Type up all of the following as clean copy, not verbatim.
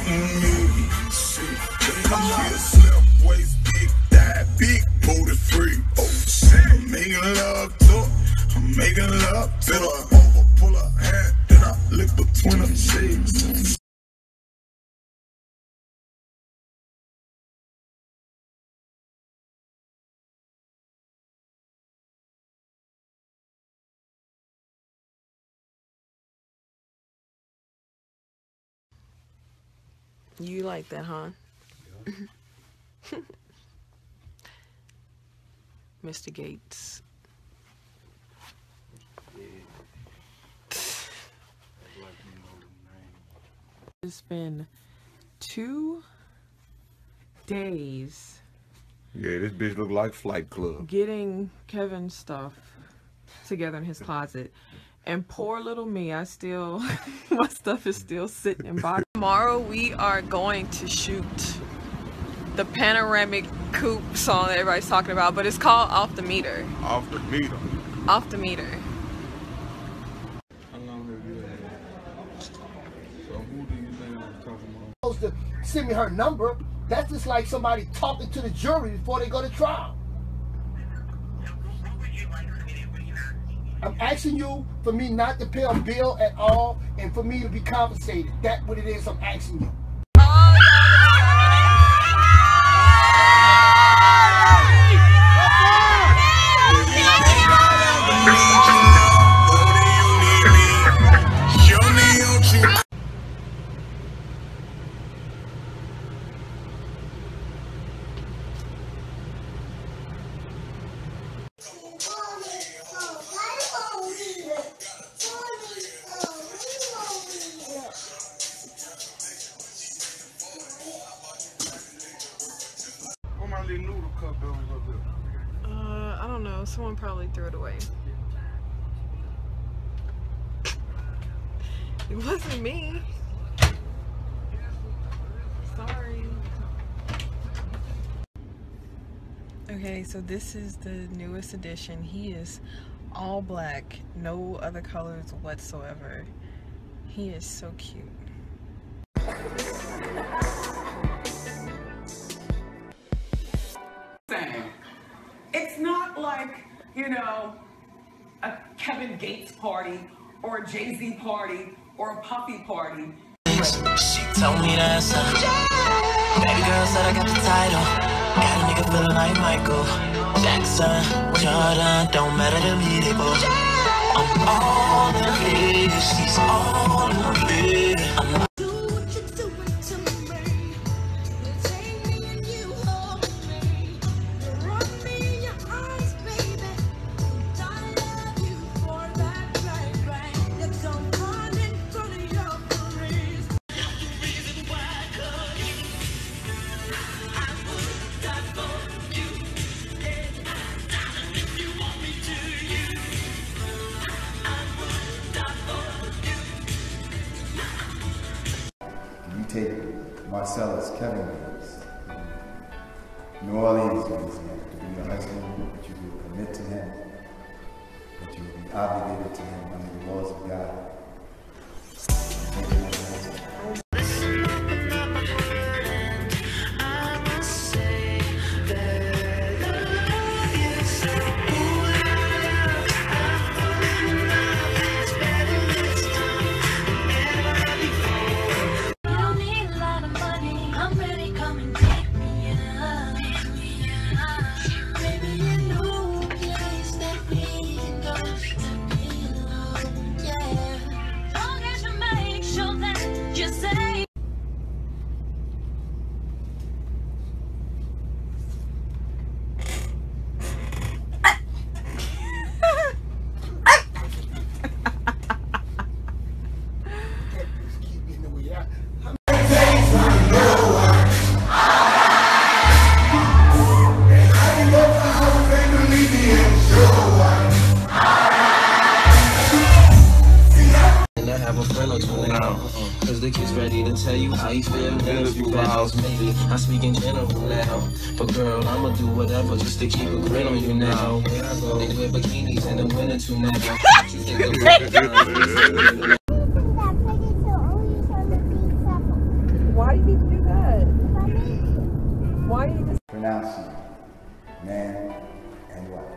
Making love to her, pull her hand, then I lick between her cheeks. You like that, huh? Yeah. Mr. Gates. It's been 2 days. Yeah, this bitch look like Flight Club. Getting Kevin's stuff together in his closet. And poor little me, I still, my stuff is still sitting in boxes. Tomorrow we are going to shoot the panoramic coupe song that everybody's talking about, but it's called Off the Meter. Off the meter. Off the Meter. How long have you had? So who do you think I'm talking about? Supposed to send me her number. That's just like somebody talking to the jury before they go to trial. I'm asking you for me not to pay a bill at all and for me to be compensated. That's what it is I'm asking you. I don't know. Someone probably threw it away. It wasn't me. Sorry. Okay, so this is the newest edition. He is all black, no other colors whatsoever. He is so cute. It's not like, you know, a Kevin Gates party or a Jay-Z party or a Puffy party. She told me that's a baby girl said I got the title. Got a nigga feeling like Michael Jackson, Jordan, don't matter to me, they both. I'm all in it, she's all in it. I'm not take Marcellus, Kevin Gates, New Orleans, Louisiana, to be your husband, that you will commit to him, that you will be obligated to him under the laws of God. Cause the kid's ready to tell you how you feel. Maybe I'm speaking general now, but girl, I'ma do whatever just to keep a grin on you now. Where I go, they wear bikinis in the winter too now. You think Why you need to do that? Why you just Pronouncing man and wife.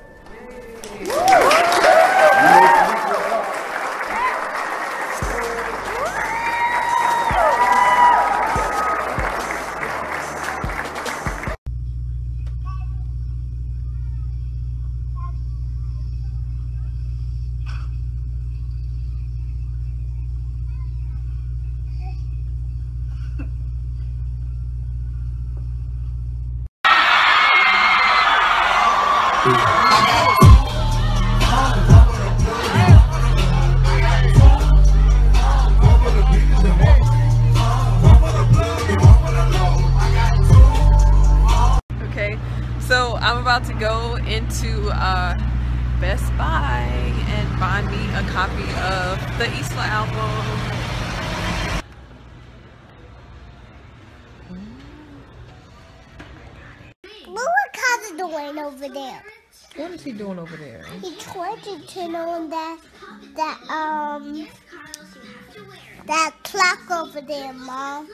Okay, so I'm about to go into Best Buy and find me a copy of the Isla album. What was cousin doing over there? What is he doing over there? He tried to turn on that clock over there, Mom.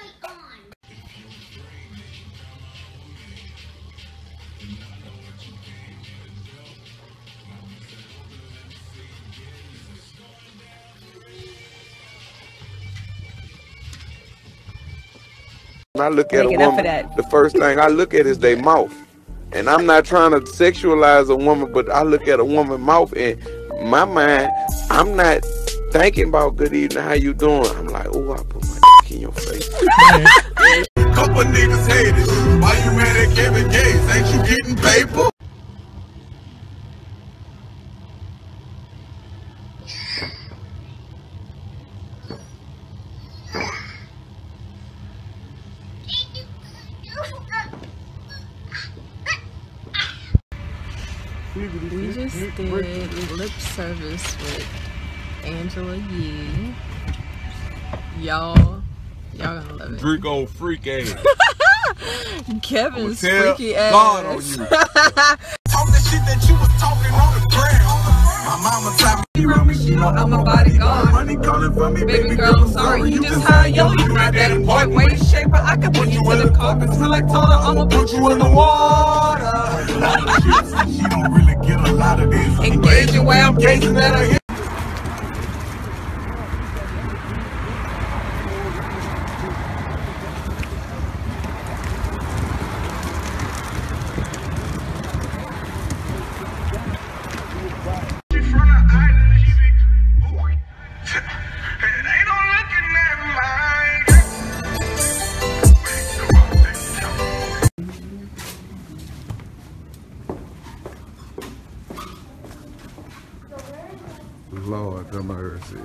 When I look at a woman, the first thing I look at is their mouth. And I'm not trying to sexualize a woman, but I look at a woman's mouth and my mind, I'm not thinking about good evening, how you doing? I'm like, oh, I put my dick in your face. Couple niggas hate it. Why you mad at Kevin Gates? Ain't you getting paper? We just did lip service with Angela Yee. Y'all gonna love it. DREKA freak ass. Kevin's freaky ass. God on you. Talk that shit that you was talking on the ground. My mama told me, She know I'm a bodyguard. money calling for me, Baby girl, I'm sorry, you just high yellow. You not that boy weight shaper. I can put you in the carpet, feel like Tona. I'ma put you in the water. she don't really get a lot of this. Engaging where I'm gazing at her. Lord have mercy.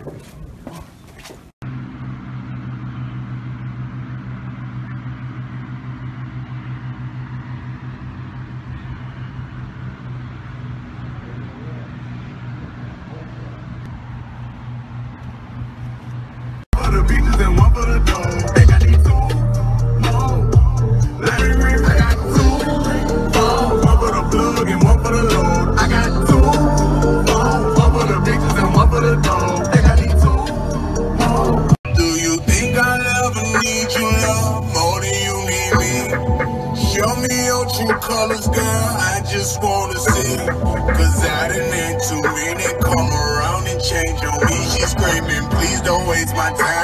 For the beaches and one for the dog. They got these two more. Let me ring. I got two more. One for the plug and one for the load. I got two more. One for the beaches and one for the dog. They got these two more. Do you think I'll ever need you, love, more than you need me? Show me your true colors, girl. I just wanna see. Cause I done had too many come around and change on me. She's screaming, please don't waste my time.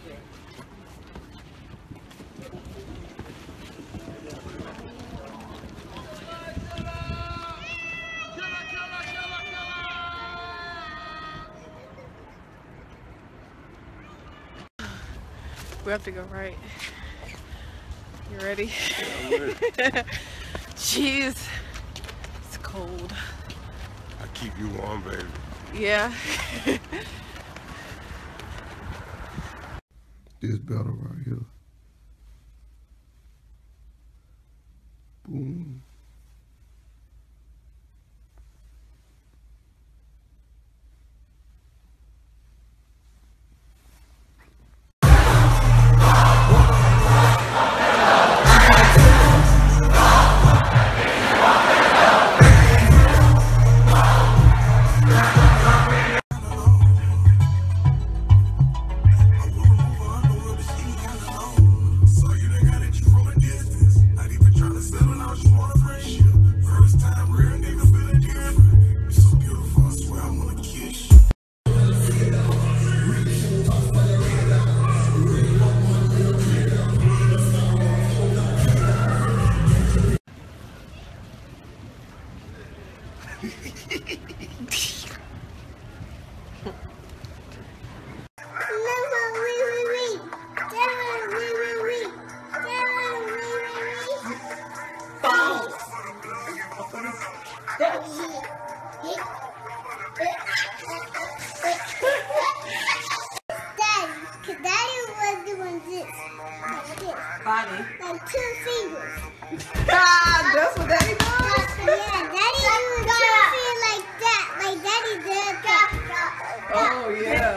We have to go right. You ready? Jeez. It's cold. I keep you warm, baby. Yeah. This battle right here. Boom. body? Like 2 fingers. Ah, that's what Daddy does? Yeah, Daddy does 2 fingers like that. Like Daddy did that. Oh, yeah.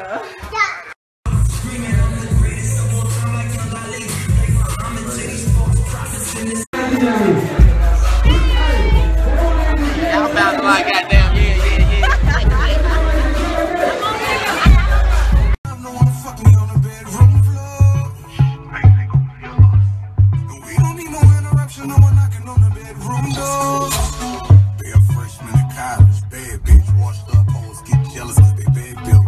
Y'all found like goddamn yeah. No one fuck me on the bedroom floor. We don't need no interruption, no one knocking on the bedroom door. Be a freshman in college, bad bitch, washed up, hoes get jealous cause they bad built.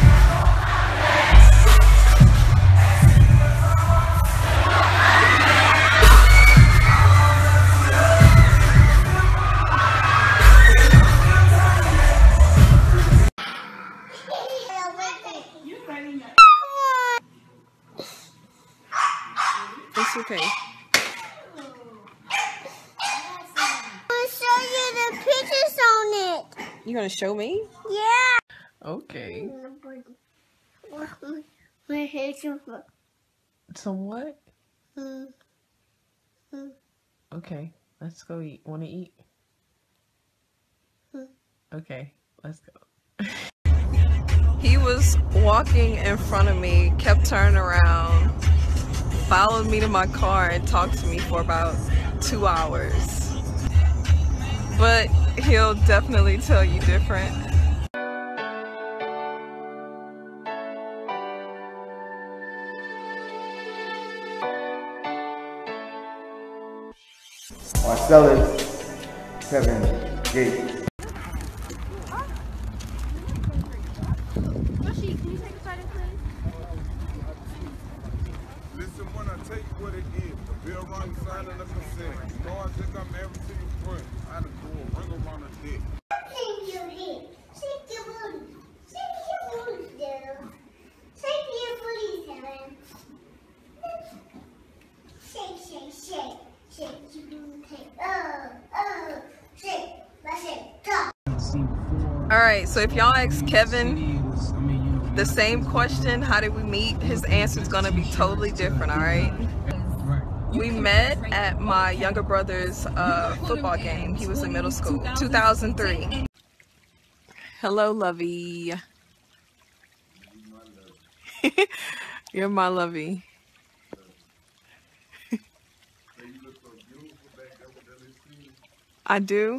It's okay. I'll show you the pictures on it. You gonna show me? Yeah. Okay. What? Some what? Okay, let's go eat. Wanna eat? Okay, let's go. He was walking in front of me, kept turning around, followed me to my car and talked to me for about 2 hours. But he'll definitely tell you different. Marcellus Kevin Gates. Listen when I tell you what it is. The bill run sign and the consent. You know I think I'm married to your friend. I had to do a ring around the dick. Shake your head. Shake your booty. Shake your booty, girl. Shake your booty, Helen. Shake, shake, shake. Shake your booty. Shake. Let's shake. Talk. Alright, so if y'all ask Kevin the same question, how did we meet, his answer is gonna be totally different, alright? We met at my younger brother's football game. He was in middle school, 2003. Hello, lovey. You're my lovey. I do.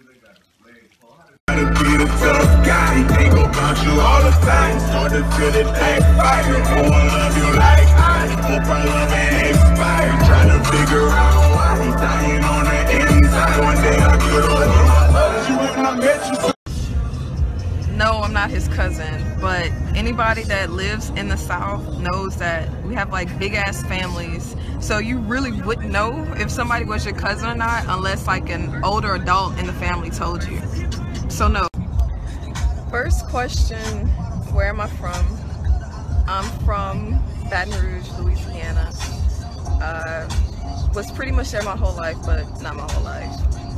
Be the tough guy, he think about you all the time. Start to feel it like fire. Oh, I love you like I hope I love and expire. Trying to figure out why he dying on the inside. One day I could have loved you when I met you. No, I'm not his cousin, but anybody that lives in the South knows that we have like big ass families. So you really wouldn't know if somebody was your cousin or not unless like an older adult in the family told you. So no. First question, where am I from? I'm from Baton Rouge, Louisiana. Was pretty much there my whole life, but not my whole life.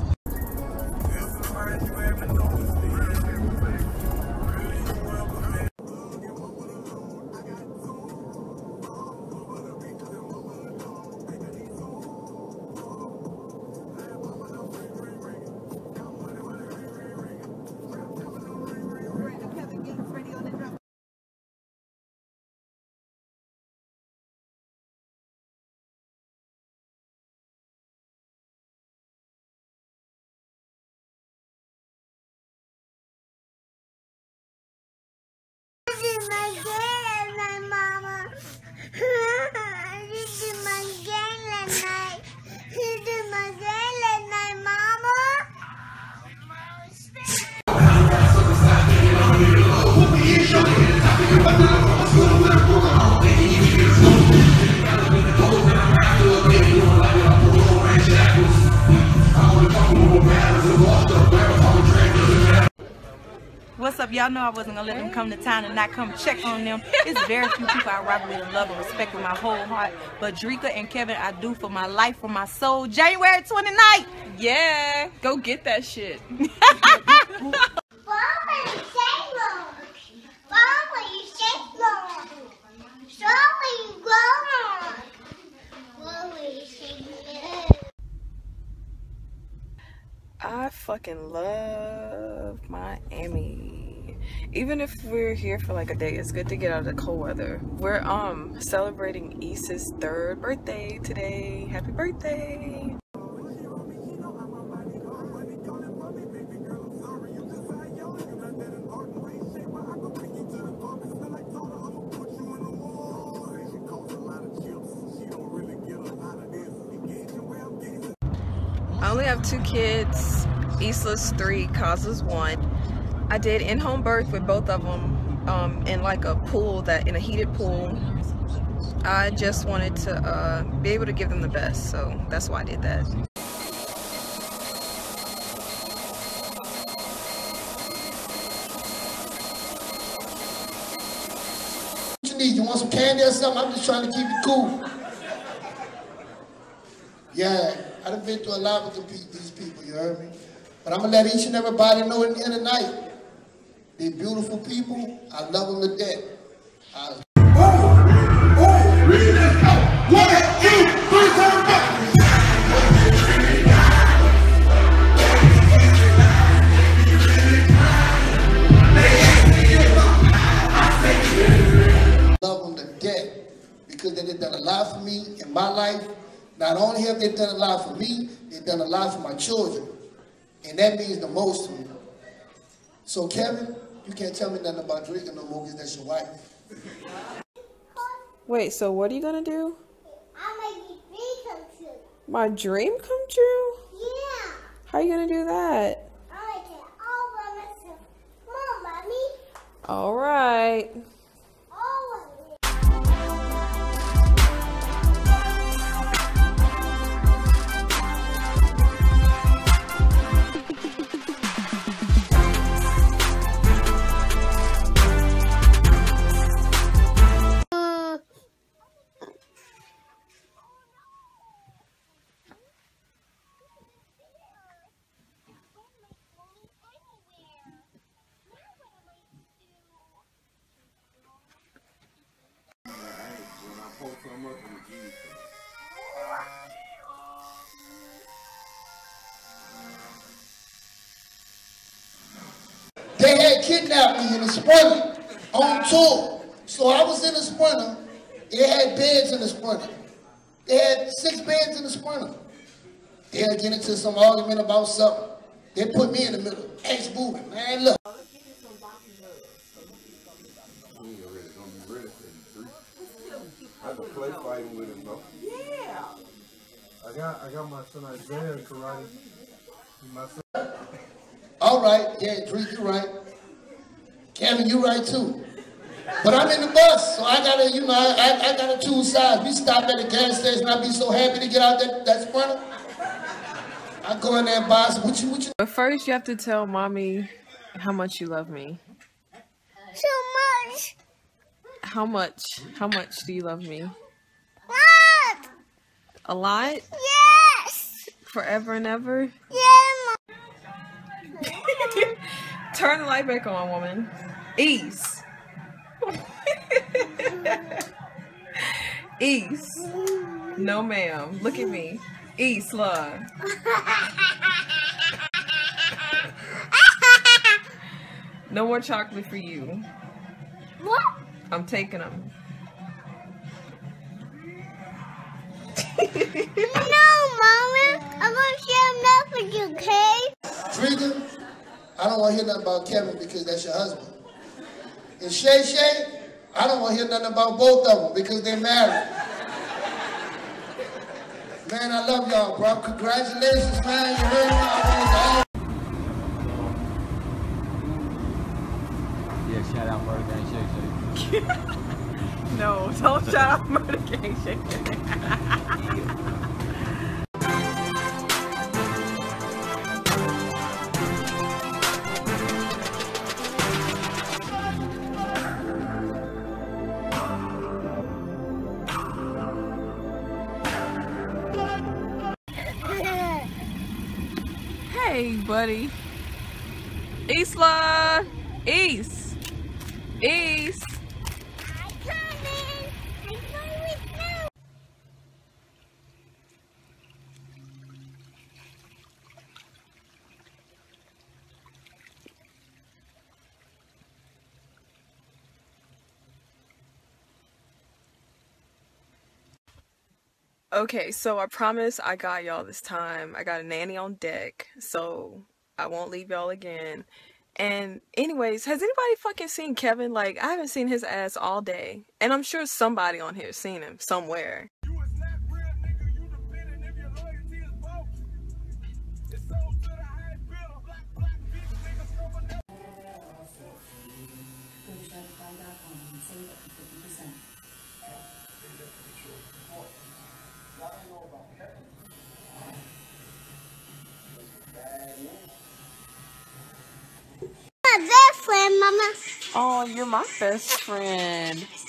My dad and my mama. This is my dad and my mama. What's up? Y'all know I wasn't gonna let them come to town and not come check on them. It's very few people I rock with and love and respect with my whole heart. But DREKA and Kevin, I do for my life, for my soul. January 29th. Yeah, go get that shit. Strawberry, I fucking love Miami. Even if we're here for like a day, it's good to get out of the cold weather. We're celebrating Issa's 3rd birthday today. Happy birthday. I only have 2 kids. Isla's 3, Kaza's 1. I did in-home birth with both of them in like a pool, in a heated pool. I just wanted to be able to give them the best, so that's why I did that. What you need? You want some candy or something? I'm just trying to keep it cool. Yeah, I done been through a lot with these people, you heard me? But I'm gonna let each and everybody know at the end of the night, they're beautiful people. I love them to death. Love them to death because they done a lot for me in my life. Not only have they done a lot for me, they've done a lot for my children. And that means the most to me. So Kevin, you can't tell me nothing about DREKA no more because that's your wife. Wait, so what are you gonna do? I'll make your dream come true. My dream come true? Yeah. How are you gonna do that? I'll make it all by myself. Come on, Mommy. All right. All of it. They had kidnapped me in a Sprinter on tour. So I was in a Sprinter. They had beds in the Sprinter. They had 6 beds in the Sprinter. They had get into some argument about something. They put me in the middle. Ex-moving, man, look. I can play fighting with him though. Yeah. I got my son Isaiah in karate. My son. All right, yeah, DREKA, you right. Kevin, you right too. But I'm in the bus, so I gotta, you know, I gotta choose sides. We stop at the gas station, I'd be so happy to get out that Sprinter. I go in there and buy some. What you? But first, you have to tell mommy how much you love me. So much. How much? How much do you love me? What? A lot? Yes. Forever and ever? Yeah, Mom. Turn the light back on, woman. Ease. Ease. No, ma'am. Look at me. Ease, love. No more chocolate for you. What? I'm taking them. No, Mama. I'm gonna share enough with you, okay? DREKA, I don't want to hear nothing about Kevin because that's your husband. And Shay Shay, I don't want to hear nothing about both of them because they're married. Man, I love y'all, bro. Congratulations, man. You heard me. Yeah, shout out Murder Gang Shay Shay. No, don't shout out Murder Gang Shay Shay. Hey, buddy. Isla! East! East! I'm coming. I'm going with you. Okay, so I promise I got y'all this time. I got a nanny on deck, so I won't leave y'all again. And anyways, has anybody fucking seen Kevin? Like, I haven't seen his ass all day. And I'm sure somebody on here has seen him somewhere. My best friend, Mama. Oh, you're my best friend.